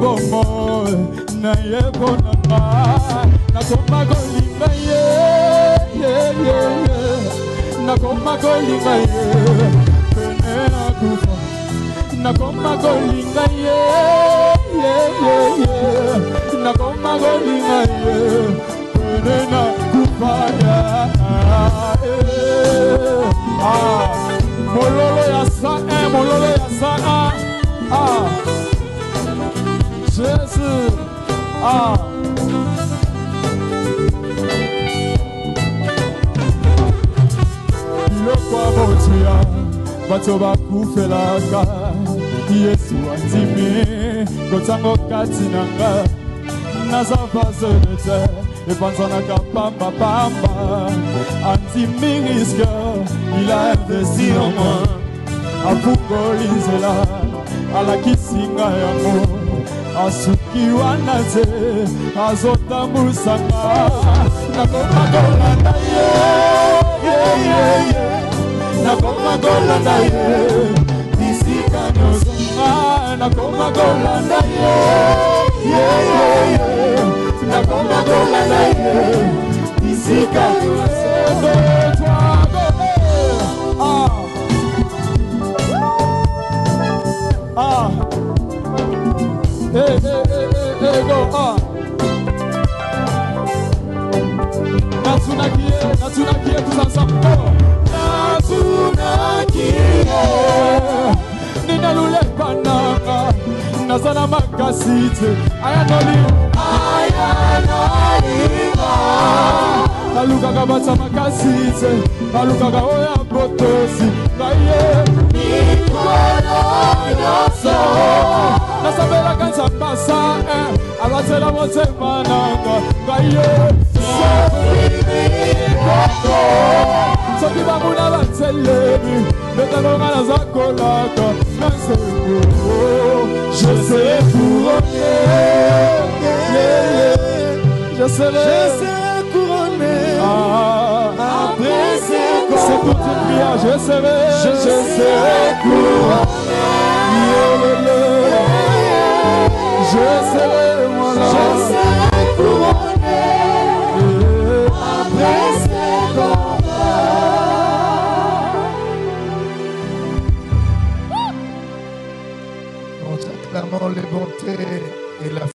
bomo na yebona na koma kolinga ye na koma kolinga ye pene na kufa na koma kolinga ye na koma kolinga ye pene na kufa ya mololo ya sa mololo ya sa Jésus Lokwa motia bato bakufelaka Yesu andimi kotango kati nanga naza vase de terre epanzanaka pamba pamba andimi risque il a investi en moi apukolizela alakisinga yango asuki wana te azotambusanga nakomakolanda ye nakomakolanda ye bisika nyonso nakomakolanda ye nakomakolanda ye bisika nyonso go Natsunakie tous ensemble Natsunakie Nina lule pananga Nazana makasite Ayanolima Naluka kabata makasite Naluka kaoya botosi Kaye Mikolo yoso Nasabela kansa pasa Alatela mote mananga Kaye Soki bamuna batelebi Betalonga na zakolaka Je serai couronné Je serai couronné Après c'est toute une prière Je serai couronné Je serai moi là